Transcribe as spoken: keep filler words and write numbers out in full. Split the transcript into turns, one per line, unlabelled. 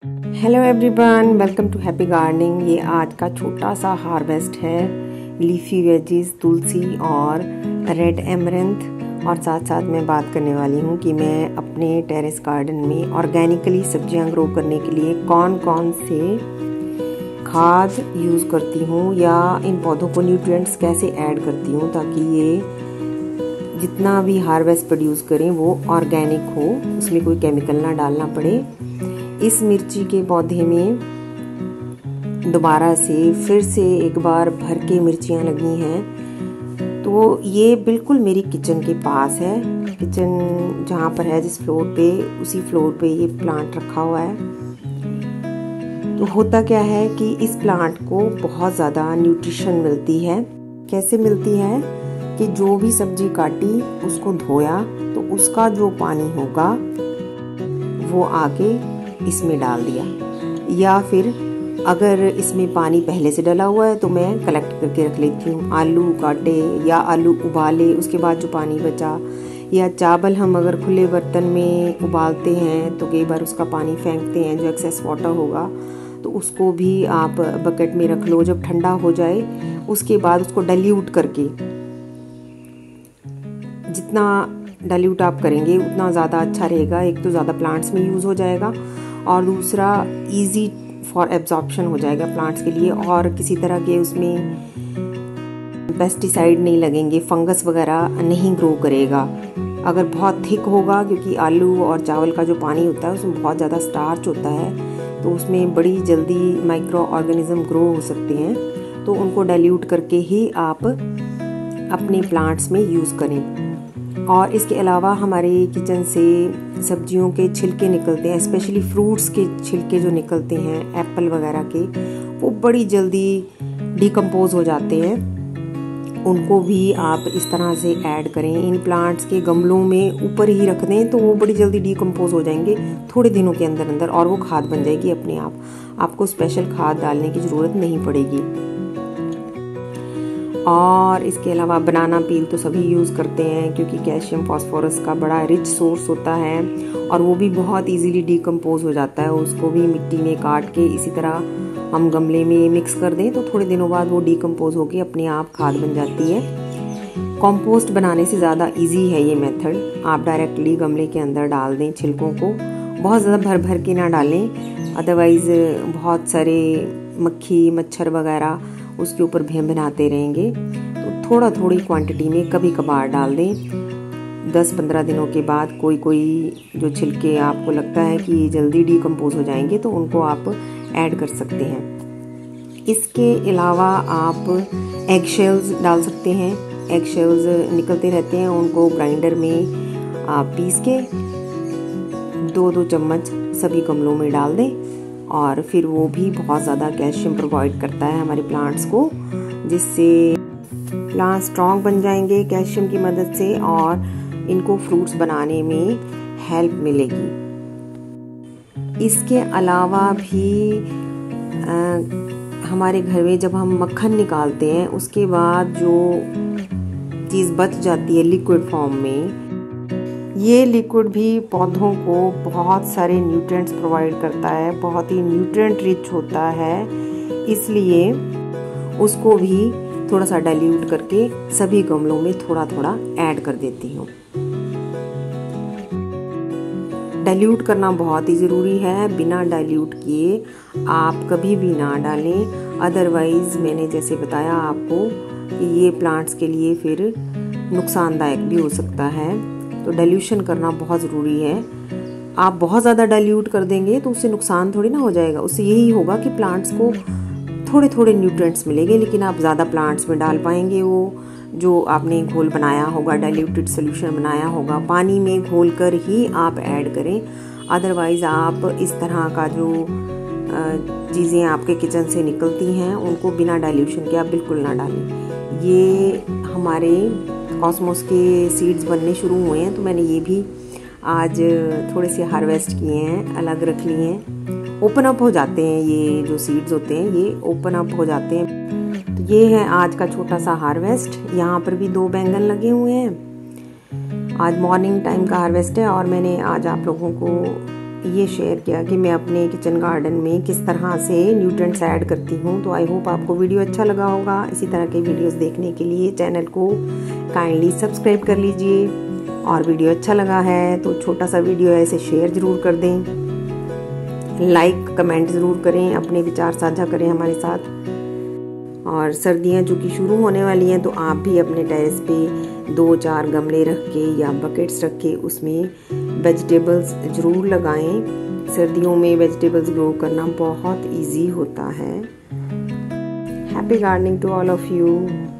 Hello everyone, welcome to happy gardening. ये आज का छोटा सा हार्वेस्ट है लीफी वेजीज, तुलसी और रेड एमरंथ। और साथ साथ मैं बात करने वाली हूँ कि मैं अपने टेरेस गार्डन में ऑर्गेनिकली सब्जियाँ ग्रो करने के लिए कौन कौन से खाद यूज़ करती हूँ या इन पौधों को न्यूट्रिएंट्स कैसे ऐड करती हूँ ताकि ये जितना भी हार्वेस्ट प्रोड्यूस करें वो ऑर्गेनिक हो, उसमें कोई केमिकल ना डालना पड़े। इस मिर्ची के पौधे में दोबारा से फिर से एक बार भर के मिर्चियाँ लगी हैं। तो ये बिल्कुल मेरी किचन के पास है। किचन जहाँ पर है, जिस फ्लोर पे, उसी फ्लोर पे ये प्लांट रखा हुआ है। तो होता क्या है कि इस प्लांट को बहुत ज़्यादा न्यूट्रिशन मिलती है। कैसे मिलती है कि जो भी सब्जी काटी उसको धोया तो उसका जो पानी होगा वो आके इसमें डाल दिया, या फिर अगर इसमें पानी पहले से डला हुआ है तो मैं कलेक्ट करके रख लेती हूँ। आलू काटे या आलू उबाले, उसके बाद जो पानी बचा, या चावल हम अगर खुले बर्तन में उबालते हैं तो कई बार उसका पानी फेंकते हैं, जो एक्सेस वाटर होगा, तो उसको भी आप बकेट में रख लो। जब ठंडा हो जाए उसके बाद उसको डाइल्यूट करके, जितना डाइल्यूट आप करेंगे उतना ज़्यादा अच्छा रहेगा। एक तो ज़्यादा प्लांट्स में यूज़ हो जाएगा और दूसरा इजी फॉर एब्जॉर्प्शन हो जाएगा प्लांट्स के लिए, और किसी तरह के उसमें पेस्टिसाइड नहीं लगेंगे, फंगस वगैरह नहीं ग्रो करेगा। अगर बहुत थिक होगा, क्योंकि आलू और चावल का जो पानी होता है उसमें बहुत ज़्यादा स्टार्च होता है, तो उसमें बड़ी जल्दी माइक्रो ऑर्गेनिज्म ग्रो हो सकते हैं। तो उनको डाइल्यूट करके ही आप अपने प्लांट्स में यूज़ करें। और इसके अलावा हमारे किचन से सब्जियों के छिलके निकलते हैं, स्पेशली फ्रूट्स के छिलके जो निकलते हैं, एप्पल वगैरह के, वो बड़ी जल्दी डिकम्पोज हो जाते हैं। उनको भी आप इस तरह से ऐड करें। इन प्लांट्स के गमलों में ऊपर ही रख दें तो वो बड़ी जल्दी डिकम्पोज हो जाएंगे थोड़े दिनों के अंदर अंदर, और वो खाद बन जाएगी अपने आप। आपको स्पेशल खाद डालने की ज़रूरत नहीं पड़ेगी। और इसके अलावा बनाना पील तो सभी यूज़ करते हैं, क्योंकि कैल्शियम फास्फोरस का बड़ा रिच सोर्स होता है और वो भी बहुत इजीली डिकम्पोज हो जाता है। उसको भी मिट्टी में काट के इसी तरह हम गमले में मिक्स कर दें तो थोड़े दिनों बाद वो डिकम्पोज होकर अपने आप खाद बन जाती है। कंपोस्ट बनाने से ज़्यादा इजी है ये मेथड। आप डायरेक्टली गमले के अंदर डाल दें छिलकों को, बहुत ज़्यादा भर भर के ना डालें, अदरवाइज़ बहुत सारे मक्खी मच्छर वगैरह उसके ऊपर भिनभिनाते रहेंगे। तो थोड़ा थोड़ी क्वांटिटी में कभी कभार डाल दें। दस पंद्रह दिनों के बाद कोई कोई जो छिलके आपको लगता है कि जल्दी डिकम्पोज हो जाएंगे तो उनको आप ऐड कर सकते हैं। इसके अलावा आप एग शेल्स डाल सकते हैं। एग शेल्स निकलते रहते हैं, उनको ग्राइंडर में आप पीस के दो दो चम्मच सभी गमलों में डाल दें, और फिर वो भी बहुत ज़्यादा कैल्शियम प्रोवाइड करता है हमारे प्लांट्स को, जिससे प्लांट स्ट्रॉन्ग बन जाएंगे कैल्शियम की मदद से, और इनको फ्रूट्स बनाने में हेल्प मिलेगी। इसके अलावा भी आ, हमारे घर में जब हम मक्खन निकालते हैं उसके बाद जो चीज़ बच जाती है लिक्विड फॉर्म में, ये लिक्विड भी पौधों को बहुत सारे न्यूट्रिएंट्स प्रोवाइड करता है, बहुत ही न्यूट्रिएंट रिच होता है। इसलिए उसको भी थोड़ा सा डाइल्यूट करके सभी गमलों में थोड़ा थोड़ा ऐड कर देती हूँ। डाइल्यूट करना बहुत ही ज़रूरी है। बिना डाइल्यूट किए आप कभी भी ना डालें, अदरवाइज़ मैंने जैसे बताया आपको कि ये प्लांट्स के लिए फिर नुकसानदायक भी हो सकता है। तो डाइल्यूशन करना बहुत ज़रूरी है। आप बहुत ज़्यादा डाइल्यूट कर देंगे तो उससे नुकसान थोड़ी ना हो जाएगा। उससे यही होगा कि प्लांट्स को थोड़े थोड़े न्यूट्रिएंट्स मिलेंगे, लेकिन आप ज़्यादा प्लांट्स में डाल पाएंगे वो जो आपने घोल बनाया होगा, डाइल्यूटेड सोल्यूशन बनाया होगा, पानी में घोल कर ही आप ऐड करें। अदरवाइज़ आप इस तरह का जो चीज़ें आपके किचन से निकलती हैं उनको बिना डाइल्यूशन के आप बिल्कुल ना डालें। ये हमारे कॉस्मोस के सीड्स बनने शुरू हुए हैं, तो मैंने ये भी आज थोड़े से हार्वेस्ट किए हैं, अलग रख लिए हैं। ओपन अप हो जाते हैं, ये जो सीड्स होते हैं ये ओपन अप हो जाते हैं। तो ये है आज का छोटा सा हार्वेस्ट। यहाँ पर भी दो बैंगन लगे हुए हैं। आज मॉर्निंग टाइम का हार्वेस्ट है और मैंने आज आप लोगों को ये शेयर किया कि मैं अपने किचन गार्डन में किस तरह से न्यूट्रिएंट्स ऐड करती हूँ। तो आई होप आपको वीडियो अच्छा लगा होगा। इसी तरह के वीडियोस देखने के लिए चैनल को काइंडली सब्सक्राइब कर लीजिए, और वीडियो अच्छा लगा है तो छोटा सा वीडियो है इसे शेयर ज़रूर कर दें, लाइक कमेंट ज़रूर करें, अपने विचार साझा करें हमारे साथ। और सर्दियाँ चूँकि शुरू होने वाली हैं तो आप भी अपने टेरेस पे दो चार गमले रख के या बकेट्स रख के उसमें वेजिटेबल्स ज़रूर लगाएं। सर्दियों में वेजिटेबल्स ग्रो करना बहुत इजी होता है। Happy gardening to all of you.